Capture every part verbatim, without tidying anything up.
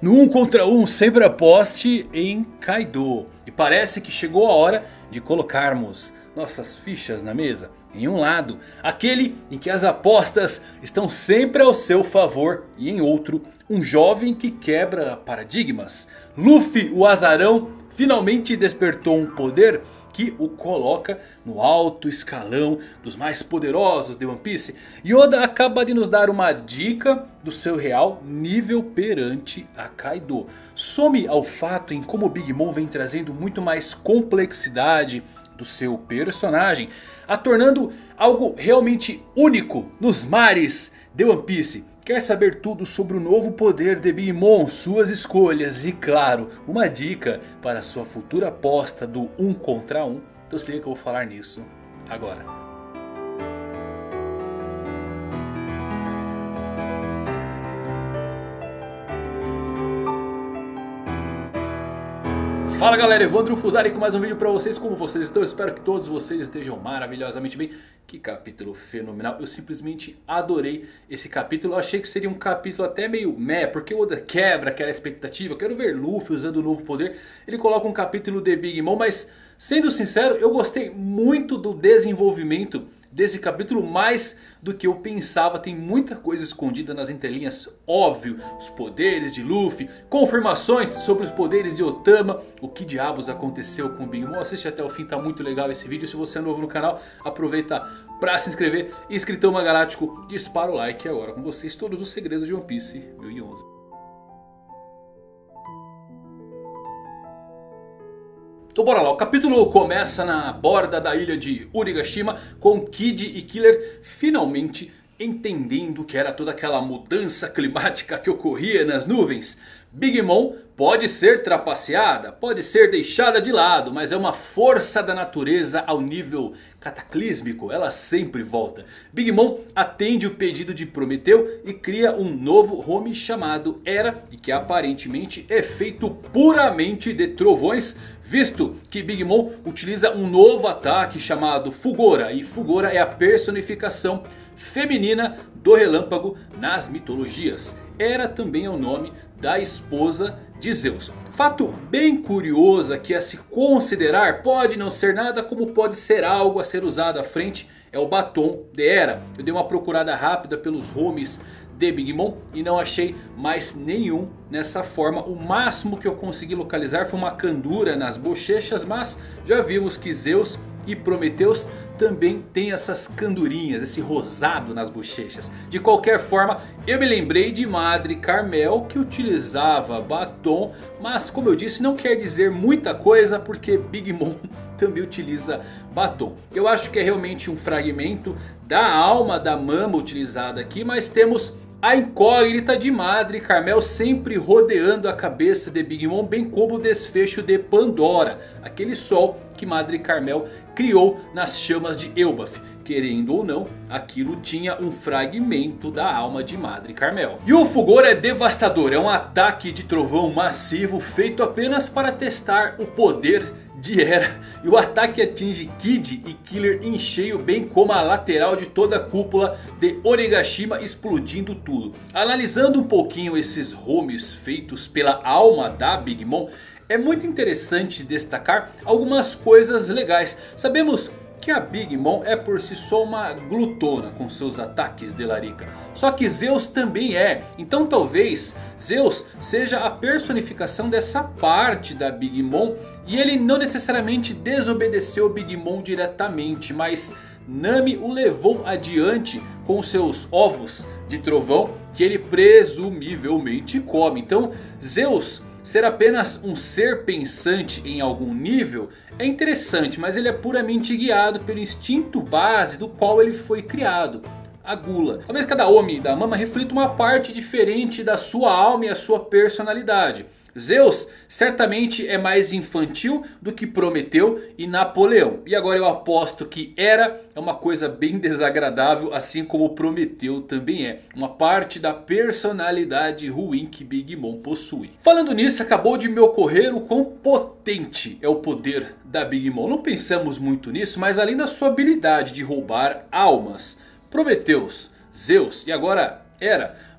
No um contra um, sempre aposte em Kaido. E parece que chegou a hora de colocarmos nossas fichas na mesa. Em um lado, aquele em que as apostas estão sempre ao seu favor. E em outro, um jovem que quebra paradigmas. Luffy, o azarão, finalmente despertou um poder que o coloca no alto escalão dos mais poderosos de One Piece. E Oda acaba de nos dar uma dica do seu real nível perante a Kaido. Some ao fato em como o Big Mom vem trazendo muito mais complexidade do seu personagem, a tornando algo realmente único nos mares de One Piece. Quer saber tudo sobre o novo poder de Big Mom, suas escolhas e claro, uma dica para sua futura aposta do um contra um? Então se liga que eu vou falar nisso agora. Fala galera, Evandro Fusari com mais um vídeo pra vocês. Como vocês estão? Espero que todos vocês estejam maravilhosamente bem. Que capítulo fenomenal. Eu simplesmente adorei esse capítulo. Eu achei que seria um capítulo até meio meh, porque o Oda quebra aquela expectativa. Eu quero ver Luffy usando o novo poder. Ele coloca um capítulo de Big Mom, mas sendo sincero, eu gostei muito do desenvolvimento desse capítulo, mais do que eu pensava. Tem muita coisa escondida nas entrelinhas. Óbvio, os poderes de Luffy, confirmações sobre os poderes de Otama. O que diabos aconteceu com o Big Mom? Assiste até o fim, tá muito legal esse vídeo. Se você é novo no canal, aproveita pra se inscrever. E Escritão Galáctico, dispara o like agora com vocês todos os segredos de One Piece mil e onze. Então bora lá, o capítulo começa na borda da ilha de Onigashima, com Kid e Killer finalmente entendendo o que era toda aquela mudança climática que ocorria nas nuvens. Big Mom pode ser trapaceada, pode ser deixada de lado, mas é uma força da natureza ao nível cataclísmico, ela sempre volta. Big Mom atende o pedido de Prometeu e cria um novo home chamado Era, e que aparentemente é feito puramente de trovões, visto que Big Mom utiliza um novo ataque chamado Fugora, e Fugora é a personificação feminina do relâmpago nas mitologias. Era também é o nome da esposa de Zeus. Fato bem curioso que a se considerar, pode não ser nada como pode ser algo a ser usado à frente, é o batom de Era. Eu dei uma procurada rápida pelos homes de Big Mom e não achei mais nenhum nessa forma. O máximo que eu consegui localizar foi uma candura nas bochechas, mas já vimos que Zeus e Prometeus também tem essas candurinhas, esse rosado nas bochechas. De qualquer forma, eu me lembrei de Madre Carmel, que utilizava batom, mas como eu disse, não quer dizer muita coisa, porque Big Mom também utiliza batom. Eu acho que é realmente um fragmento da alma da Mama utilizada aqui, mas temos a incógnita de Madre Carmel sempre rodeando a cabeça de Big Mom, bem como o desfecho de Pandora, aquele sol que Madre Carmel criou nas chamas de Elbaf. Querendo ou não, aquilo tinha um fragmento da alma de Madre Carmel. E o Fugor é devastador, é um ataque de trovão massivo feito apenas para testar o poder de Era. E o ataque atinge Kid e Killer em cheio, bem como a lateral de toda a cúpula de Onigashima, explodindo tudo. Analisando um pouquinho esses homes feitos pela alma da Big Mom, é muito interessante destacar algumas coisas legais. Sabemos que a Big Mom é por si só uma glutona com seus ataques de larica. Só que Zeus também é. Então talvez Zeus seja a personificação dessa parte da Big Mom. E ele não necessariamente desobedeceu Big Mom diretamente, mas Nami o levou adiante com seus ovos de trovão que ele presumivelmente come. Então Zeus ser apenas um ser pensante em algum nível é interessante, mas ele é puramente guiado pelo instinto base do qual ele foi criado, a gula. Talvez cada homem da Mama reflita uma parte diferente da sua alma e a sua personalidade. Zeus certamente é mais infantil do que Prometeu e Napoleão. E agora eu aposto que Era é uma coisa bem desagradável, assim como Prometeu também é. Uma parte da personalidade ruim que Big Mom possui. Falando nisso, acabou de me ocorrer o quão potente é o poder da Big Mom. Não pensamos muito nisso, mas além da sua habilidade de roubar almas, Prometeus, Zeus e agora Era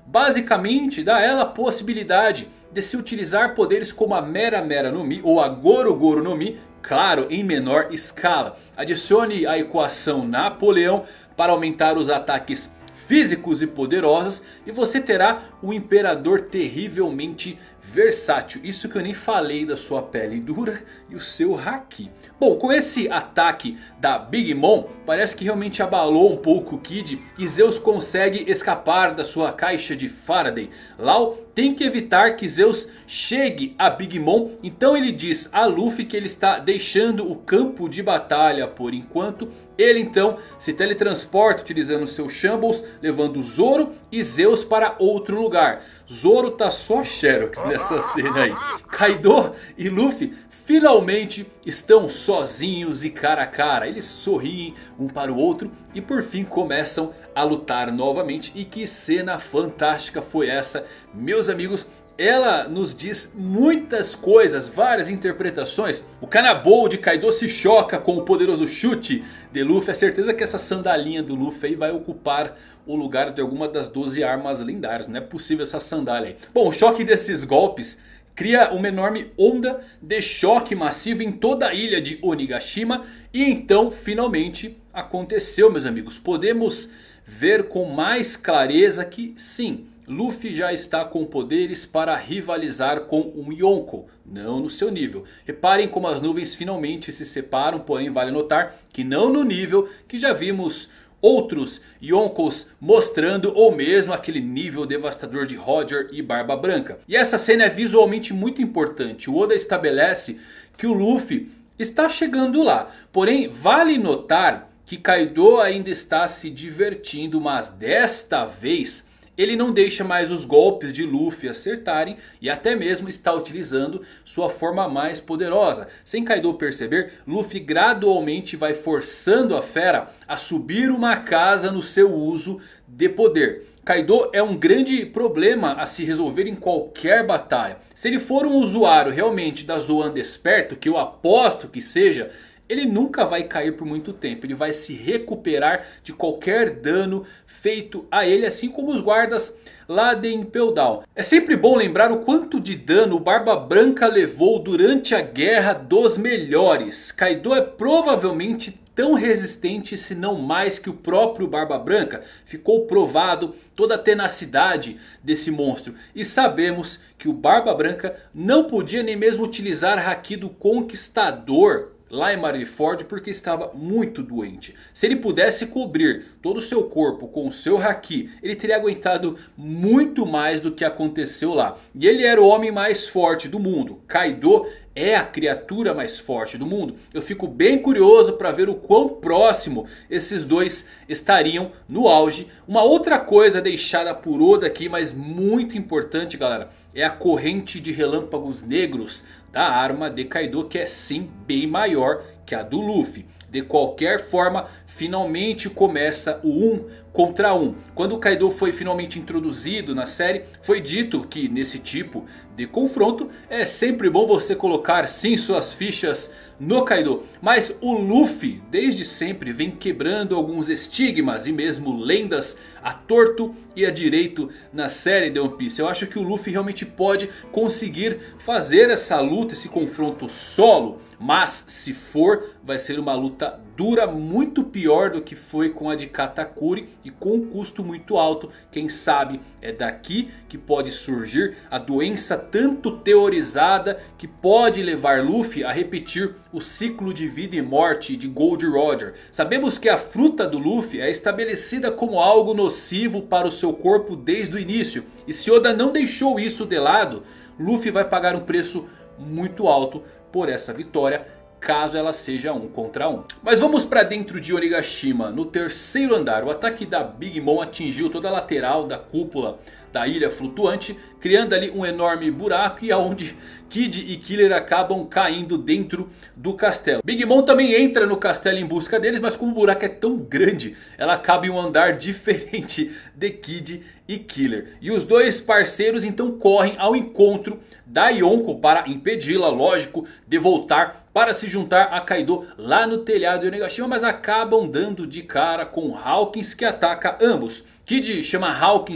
basicamente dá a ela a possibilidade de se utilizar poderes como a Mera Mera no Mi ou a Goro Goro no Mi, claro, em menor escala. Adicione a equação Napoleão para aumentar os ataques físicos e poderosos e você terá um Imperador terrivelmente versátil. Isso que eu nem falei da sua pele dura e o seu haki. Bom, com esse ataque da Big Mom, parece que realmente abalou um pouco o Kid e Zeus consegue escapar da sua caixa de Faraday. Lau tem que evitar que Zeus chegue a Big Mom, então ele diz a Luffy que ele está deixando o campo de batalha por enquanto. Ele então se teletransporta utilizando seus Shambles, levando Zoro e Zeus para outro lugar. Zoro tá só Xerox nessa cena aí. Kaido e Luffy finalmente estão sozinhos e cara a cara. Eles sorriem um para o outro e por fim começam a lutar novamente. E que cena fantástica foi essa, meus amigos. Ela nos diz muitas coisas, várias interpretações. O Kanabou de Kaido se choca com o poderoso chute de Luffy. É certeza que essa sandalinha do Luffy aí vai ocupar o lugar de alguma das doze armas lendárias. Não é possível essa sandália aí. Bom, o choque desses golpes cria uma enorme onda de choque massivo em toda a ilha de Onigashima. E então finalmente aconteceu, meus amigos. Podemos ver com mais clareza que sim, Luffy já está com poderes para rivalizar com um Yonko, não no seu nível. Reparem como as nuvens finalmente se separam, porém vale notar que não no nível que já vimos outros Yonkos mostrando, ou mesmo aquele nível devastador de Roger e Barba Branca. E essa cena é visualmente muito importante. O Oda estabelece que o Luffy está chegando lá, porém vale notar que Kaido ainda está se divertindo, mas desta vez ele não deixa mais os golpes de Luffy acertarem e até mesmo está utilizando sua forma mais poderosa. Sem Kaido perceber, Luffy gradualmente vai forçando a fera a subir uma casa no seu uso de poder. Kaido é um grande problema a se resolver em qualquer batalha. Se ele for um usuário realmente da Zoan Desperto, que eu aposto que seja, ele nunca vai cair por muito tempo. Ele vai se recuperar de qualquer dano feito a ele, assim como os guardas lá de Impel Down. É sempre bom lembrar o quanto de dano o Barba Branca levou durante a Guerra dos Melhores. Kaido é provavelmente tão resistente, se não mais, que o próprio Barba Branca. Ficou provado toda a tenacidade desse monstro. E sabemos que o Barba Branca não podia nem mesmo utilizar Haki do Conquistador lá em Marineford, porque estava muito doente. Se ele pudesse cobrir todo o seu corpo com o seu Haki, ele teria aguentado muito mais do que aconteceu lá. E ele era o homem mais forte do mundo. Kaido é a criatura mais forte do mundo. Eu fico bem curioso para ver o quão próximo esses dois estariam no auge. Uma outra coisa deixada por Oda aqui, mas muito importante, galera, é a corrente de relâmpagos negros da arma de Kaido, que é sim bem maior que a do Luffy. De qualquer forma, finalmente começa o um contra um. Quando o Kaido foi finalmente introduzido na série, foi dito que nesse tipo de confronto é sempre bom você colocar sim suas fichas no Kaido. Mas o Luffy desde sempre vem quebrando alguns estigmas e mesmo lendas a torto e a direito na série de One Piece. Eu acho que o Luffy realmente pode conseguir fazer essa luta, esse confronto solo. Mas se for, vai ser uma luta dura, muito pior do que foi com a de Katakuri e com um custo muito alto. Quem sabe é daqui que pode surgir a doença tanto teorizada que pode levar Luffy a repetir o ciclo de vida e morte de Gold Roger. Sabemos que a fruta do Luffy é estabelecida como algo nocivo para o seu corpo desde o início. E se Oda não deixou isso de lado, Luffy vai pagar um preço muito alto por essa vitória, caso ela seja um contra um. Mas vamos para dentro de Onigashima. No terceiro andar, o ataque da Big Mom atingiu toda a lateral da cúpula da ilha flutuante, criando ali um enorme buraco e aonde Kid e Killer acabam caindo dentro do castelo. Big Mom também entra no castelo em busca deles, mas como o buraco é tão grande, ela acaba em um andar diferente de Kid e Killer. E os dois parceiros então correm ao encontro da Yonko para impedi-la, lógico, de voltar para se juntar a Kaido lá no telhado de Onigashima, mas acabam dando de cara com Hawkins, que ataca ambos. Kid chama Hawkins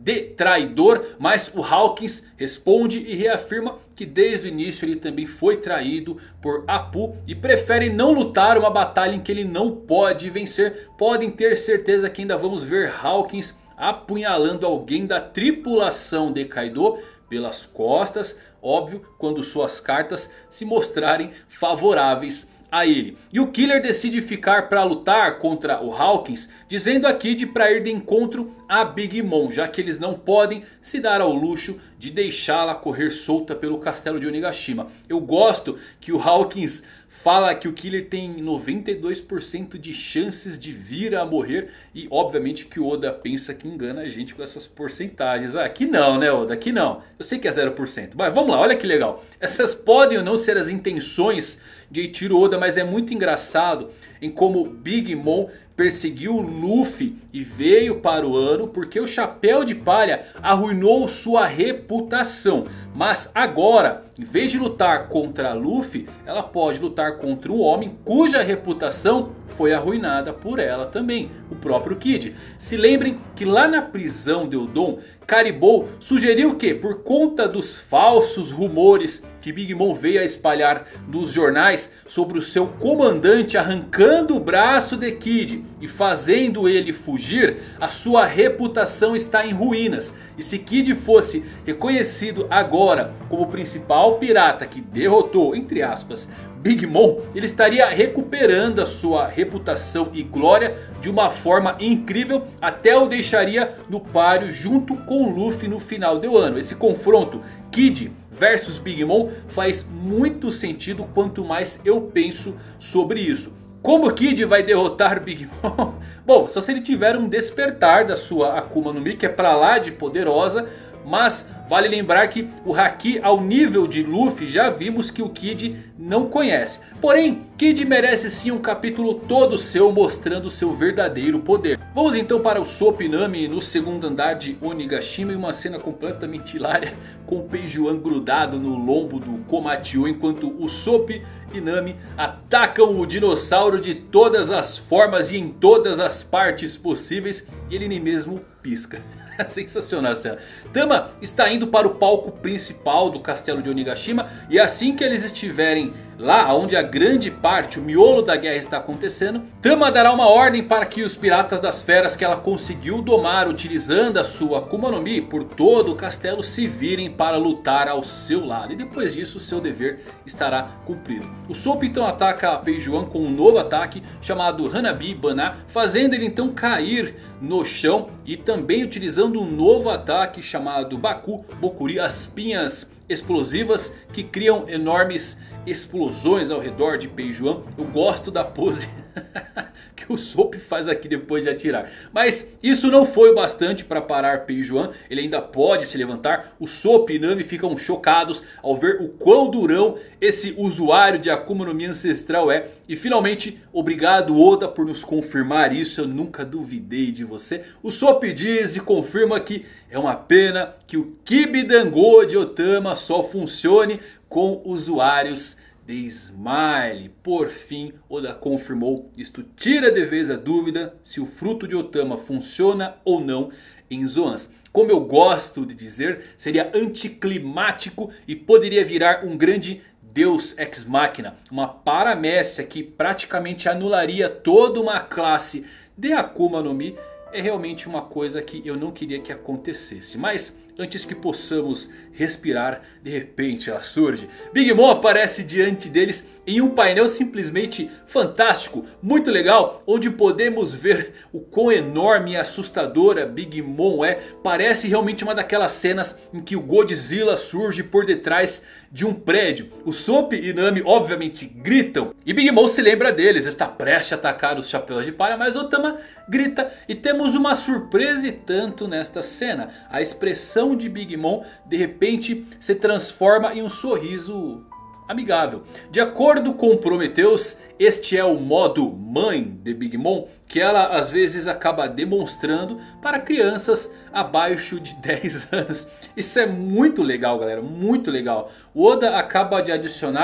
de traidor. Mas o Hawkins responde e reafirma que desde o início ele também foi traído por Apu. E prefere não lutar uma batalha em que ele não pode vencer. Podem ter certeza que ainda vamos ver Hawkins apunhalando alguém da tripulação de Kaido pelas costas. Óbvio, quando suas cartas se mostrarem favoráveis a ele. E o Killer decide ficar para lutar contra o Hawkins, dizendo a Kid para ir de encontro a Big Mom, já que eles não podem se dar ao luxo de deixá-la correr solta pelo castelo de Onigashima. Eu gosto que o Hawkins fala que o Killer tem noventa e dois por cento de chances de vir a morrer. E obviamente que o Oda pensa que engana a gente com essas porcentagens. Ah, aqui não, né, Oda? Aqui não. Eu sei que é zero por cento. Mas vamos lá, olha que legal. Essas podem ou não ser as intenções de Eiichiro Oda, mas é muito engraçado em como Big Mom perseguiu o Luffy e veio para o Ano porque o Chapéu de Palha arruinou sua reputação. Mas agora, em vez de lutar contra Luffy, ela pode lutar contra um homem cuja reputação foi arruinada por ela também, o próprio Kid. Se lembrem que lá na prisão de Udon, Caribou sugeriu que, por conta dos falsos rumores que Big Mom veio a espalhar nos jornais sobre o seu comandante arrancando o braço de Kid e fazendo ele fugir, a sua reputação está em ruínas. E se Kid fosse reconhecido agora como o principal pirata que derrotou, entre aspas, Big Mom, ele estaria recuperando a sua reputação e glória de uma forma incrível. Até o deixaria no páreo junto com Luffy no final do ano. Esse confronto Kid versus Big Mom faz muito sentido quanto mais eu penso sobre isso. Como Kid vai derrotar Big Mom? Bom, só se ele tiver um despertar da sua Akuma no Mi, que é pra lá de poderosa. Mas vale lembrar que o Haki ao nível de Luffy já vimos que o Kid não conhece. Porém, Kid merece sim um capítulo todo seu mostrando seu verdadeiro poder. Vamos então para o Soap e Nami no segundo andar de Onigashima. E uma cena completamente hilária com o Peijuan grudado no lombo do Komatsu. Enquanto o Soap e Nami atacam o dinossauro de todas as formas e em todas as partes possíveis. E ele nem mesmo pisca. Sensacional a cena. Tama está indo para o palco principal do castelo de Onigashima. E assim que eles estiverem lá onde a grande parte, o miolo da guerra está acontecendo, Tama dará uma ordem para que os piratas das feras que ela conseguiu domar utilizando a sua Akuma no Mi por todo o castelo se virem para lutar ao seu lado. E depois disso seu dever estará cumprido. O Soap então ataca a Peijuan com um novo ataque chamado Hanabi Bana, fazendo ele então cair no chão. E também utilizando um novo ataque chamado Baku Bokuri, as pinhas explosivas que criam enormes explosões ao redor de Peijuan. Eu gosto da pose que o Soap faz aqui depois de atirar. Mas isso não foi o bastante para parar Peijuan. Ele ainda pode se levantar. O Soap e Nami ficam chocados ao ver o quão durão esse usuário de Akuma no Mi ancestral é. E finalmente, obrigado Oda por nos confirmar isso. Eu nunca duvidei de você. O Soap diz e confirma que é uma pena que o Kibidango de Otama só funcione com usuários de Smile. Por fim, Oda confirmou. Isto tira de vez a dúvida se o fruto de Otama funciona ou não em Zoans. Como eu gosto de dizer, seria anticlimático e poderia virar um grande Deus Ex Machina. Uma paramécia que praticamente anularia toda uma classe de Akuma no Mi. É realmente uma coisa que eu não queria que acontecesse. Mas antes que possamos respirar, de repente ela surge. Big Mom aparece diante deles em um painel simplesmente fantástico, muito legal, onde podemos ver o quão enorme e assustadora Big Mom é. Parece realmente uma daquelas cenas em que o Godzilla surge por detrás de um prédio. O Soap e Nami obviamente gritam e Big Mom se lembra deles, está prestes a atacar os Chapéus de Palha, mas Otama grita e temos uma surpresa e tanto nesta cena. A expressão de Big Mom de repente se transforma em um sorriso amigável. De acordo com Prometheus, este é o modo mãe de Big Mom que ela às vezes acaba demonstrando para crianças abaixo de dez anos. Isso é muito legal, galera, muito legal. O Oda acaba de adicionar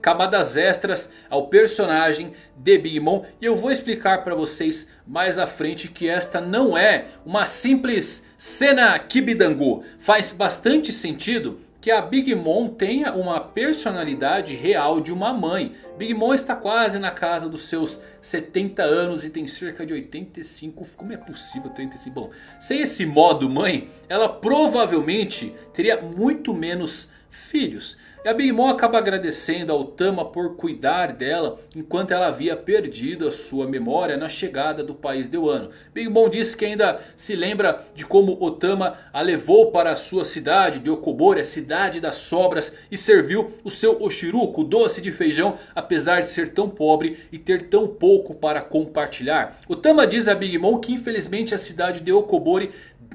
camadas extras ao personagem de Big Mom. E eu vou explicar para vocês mais à frente que esta não é uma simples cena Kibidango. Faz bastante sentido que a Big Mom tenha uma personalidade real de uma mãe. Big Mom está quase na casa dos seus setenta anos e tem cerca de oitenta e cinco. Como é possível oitenta e cinco? Bom, sem esse modo mãe, ela provavelmente teria muito menos filhos. E a Big Mom acaba agradecendo ao Tama por cuidar dela enquanto ela havia perdido a sua memória na chegada do país de Wano. Big Mom diz que ainda se lembra de como o Tama a levou para a sua cidade de Okobori, a cidade das sobras, e serviu o seu Oshiruko, doce de feijão, apesar de ser tão pobre e ter tão pouco para compartilhar. O Tama diz a Big Mom que infelizmente a cidade de Okobori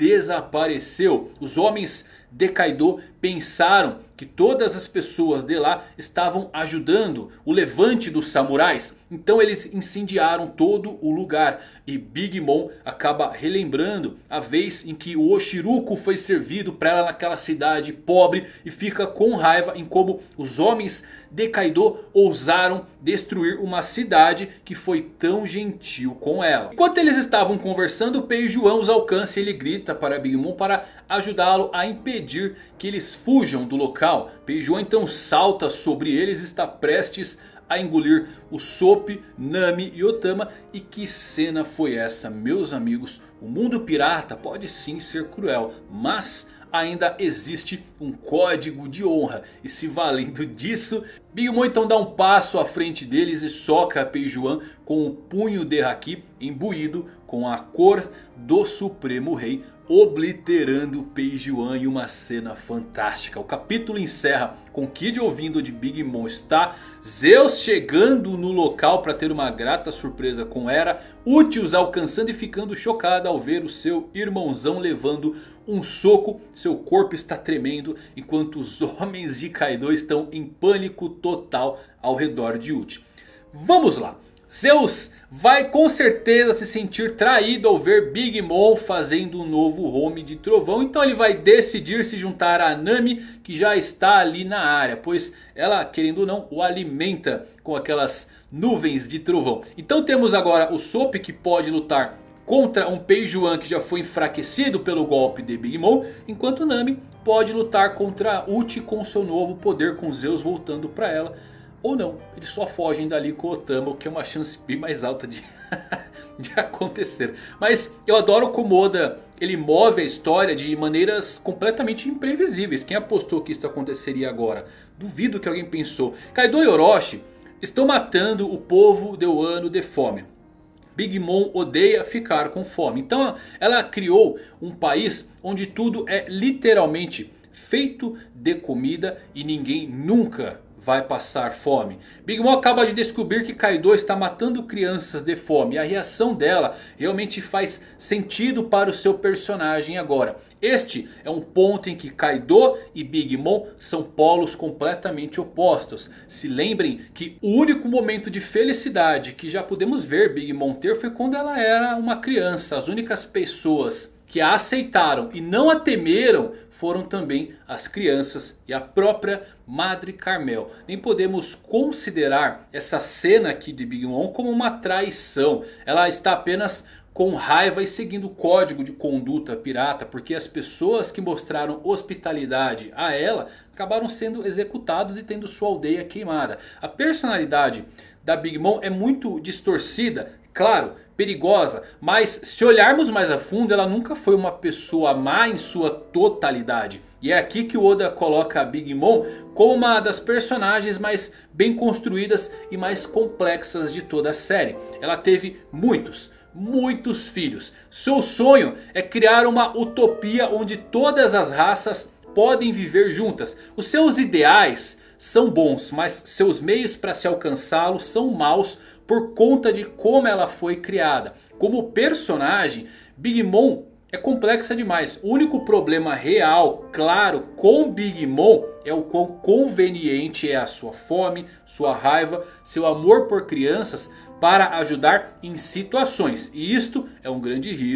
desapareceu. Os homens de Kaido pensaram que todas as pessoas de lá estavam ajudando o levante dos samurais. Então eles incendiaram todo o lugar. E Big Mom acaba relembrando a vez em que o Oshiruko foi servido para ela naquela cidade pobre. E fica com raiva em como os homens de Kaido ousaram destruir uma cidade que foi tão gentil com ela. Enquanto eles estavam conversando, Peijuan os alcança e ele grita para Big Mom para ajudá-lo a impedir que eles fujam do local. Peijuan então salta sobre eles e está prestes a engolir o Sop, Nami e Otama. E que cena foi essa, meus amigos? O mundo pirata pode sim ser cruel, mas ainda existe um código de honra. E se valendo disso, Big Mom então dá um passo à frente deles e soca Peijuan com o punho de Haki imbuído com a cor do Supremo Rei, obliterando Peijuan em uma cena fantástica. O capítulo encerra com Kid ouvindo de Big Mom está, Zeus chegando no local para ter uma grata surpresa com Hera, Uchius alcançando e ficando chocada ao ver o seu irmãozão levando um soco. Seu corpo está tremendo enquanto os homens de Kaido estão em pânico total ao redor de Uchi. Vamos lá. Zeus vai com certeza se sentir traído ao ver Big Mom fazendo um novo home de trovão. Então ele vai decidir se juntar a Nami, que já está ali na área, pois ela, querendo ou não, o alimenta com aquelas nuvens de trovão. Então temos agora o Sop, que pode lutar contra um Peijuan que já foi enfraquecido pelo golpe de Big Mom, enquanto Nami pode lutar contra Uchi com seu novo poder, com Zeus voltando para ela. Ou não, eles só fogem dali com o Otama, o que é uma chance bem mais alta de, de acontecer. Mas eu adoro como Oda ele move a história de maneiras completamente imprevisíveis. Quem apostou que isso aconteceria agora? Duvido que alguém pensou. Kaido e Orochi estão matando o povo de Wano de fome. Big Mom odeia ficar com fome. Então ela criou um país onde tudo é literalmente feito de comida e ninguém nunca vai passar fome. Big Mom acaba de descobrir que Kaido está matando crianças de fome. E a reação dela realmente faz sentido para o seu personagem agora. Este é um ponto em que Kaido e Big Mom são polos completamente opostos. Se lembrem que o único momento de felicidade que já pudemos ver Big Mom ter foi quando ela era uma criança. As únicas pessoas que a aceitaram e não a temeram foram também as crianças e a própria Madre Carmel. Nem podemos considerar essa cena aqui de Big Mom como uma traição. Ela está apenas com raiva e seguindo o código de conduta pirata, porque as pessoas que mostraram hospitalidade a ela acabaram sendo executados e tendo sua aldeia queimada. A personalidade da Big Mom é muito distorcida, claro, perigosa, mas se olharmos mais a fundo, ela nunca foi uma pessoa má em sua totalidade. E é aqui que o Oda coloca a Big Mom como uma das personagens mais bem construídas e mais complexas de toda a série. Ela teve muitos, muitos filhos. Seu sonho é criar uma utopia onde todas as raças podem viver juntas. Os seus ideais são bons, mas seus meios para se alcançá-los são maus por conta de como ela foi criada. Como personagem, Big Mom é complexa demais. O único problema real, claro, com Big Mom é o quão conveniente é a sua fome, sua raiva, seu amor por crianças para ajudar em situações. E isto é um grande risco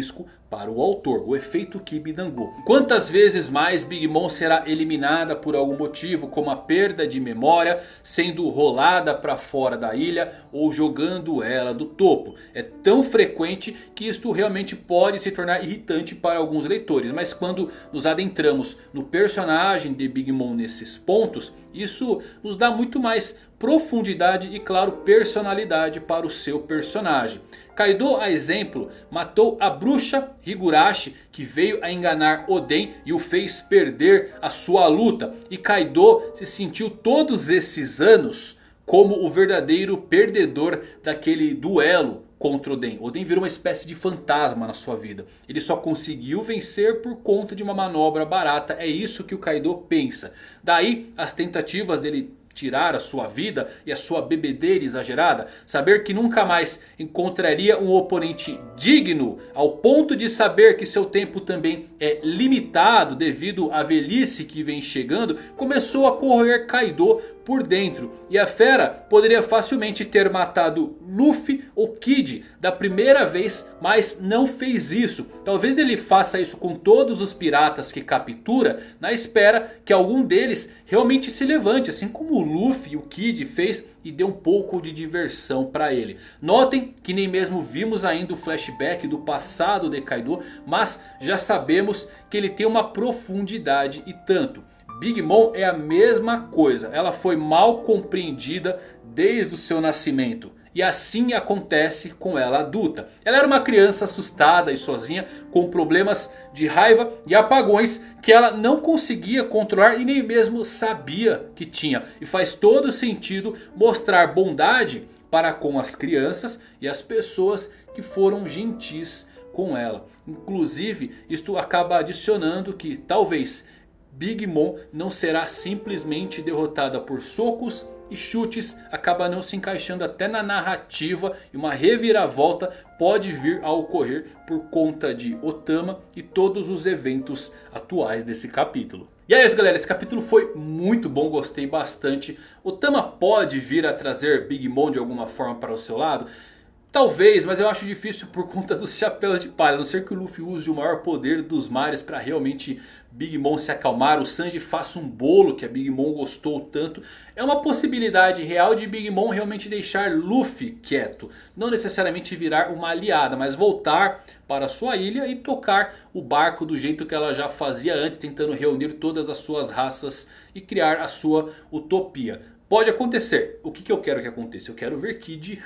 para o autor, o efeito Kibi-Dango. Quantas vezes mais Big Mom será eliminada por algum motivo, como a perda de memória, sendo rolada para fora da ilha ou jogando ela do topo. É tão frequente que isto realmente pode se tornar irritante para alguns leitores. Mas quando nos adentramos no personagem de Big Mom nesses pontos, isso nos dá muito mais profundidade e, claro, personalidade para o seu personagem. Kaido, a exemplo, matou a bruxa Higurashi, que veio a enganar Oden e o fez perder a sua luta. E Kaido se sentiu todos esses anos como o verdadeiro perdedor daquele duelo contra Oden. Oden virou uma espécie de fantasma na sua vida. Ele só conseguiu vencer por conta de uma manobra barata. É isso que o Kaido pensa. Daí as tentativas dele tirar a sua vida e a sua bebedeira exagerada. Saber que nunca mais encontraria um oponente digno, ao ponto de saber que seu tempo também é limitado devido à velhice que vem chegando, começou a corroer Kaido por dentro. E a fera poderia facilmente ter matado Luffy ou Kid da primeira vez, mas não fez isso. Talvez ele faça isso com todos os piratas que captura, na espera que algum deles realmente se levante, assim como o Luffy e o Kid fez, e deu um pouco de diversão para ele. Notem que nem mesmo vimos ainda o flashback do passado de Kaido, mas já sabemos que ele tem uma profundidade e tanto. Big Mom é a mesma coisa. Ela foi mal compreendida desde o seu nascimento. E assim acontece com ela adulta. Ela era uma criança assustada e sozinha, com problemas de raiva e apagões que ela não conseguia controlar e nem mesmo sabia que tinha. E faz todo sentido mostrar bondade para com as crianças e as pessoas que foram gentis com ela. Inclusive, isto acaba adicionando que talvez Big Mom não será simplesmente derrotada por socos e chutes, acaba não se encaixando até na narrativa, e uma reviravolta pode vir a ocorrer por conta de Otama e todos os eventos atuais desse capítulo. E é isso, galera, esse capítulo foi muito bom, gostei bastante. Otama pode vir a trazer Big Mom de alguma forma para o seu lado? Talvez, mas eu acho difícil por conta dos chapéus de palha. A não ser que o Luffy use o maior poder dos mares para realmente Big Mom se acalmar. O Sanji faça um bolo que a Big Mom gostou tanto. É uma possibilidade real de Big Mom realmente deixar Luffy quieto. Não necessariamente virar uma aliada, mas voltar para sua ilha e tocar o barco do jeito que ela já fazia antes. Tentando reunir todas as suas raças e criar a sua utopia. Pode acontecer. O que, que eu quero que aconteça? Eu quero ver Kid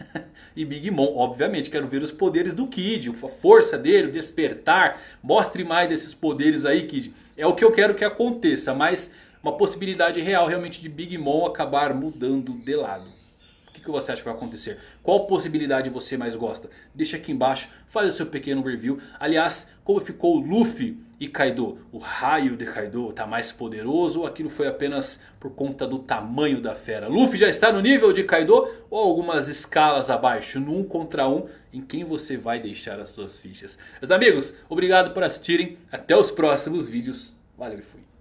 e Big Mom, obviamente. Quero ver os poderes do Kid, a força dele, o despertar. Mostre mais desses poderes aí, Kid. É o que eu quero que aconteça. Mas uma possibilidade real realmente de Big Mom acabar mudando de lado. O que, que você acha que vai acontecer? Qual possibilidade você mais gosta? Deixa aqui embaixo, faz o seu pequeno review. Aliás, como ficou Luffy e Kaido? O raio de Kaido está mais poderoso ou aquilo foi apenas por conta do tamanho da fera? Luffy já está no nível de Kaido ou algumas escalas abaixo? No um contra um, em quem você vai deixar as suas fichas? Meus amigos, obrigado por assistirem. Até os próximos vídeos. Valeu e fui.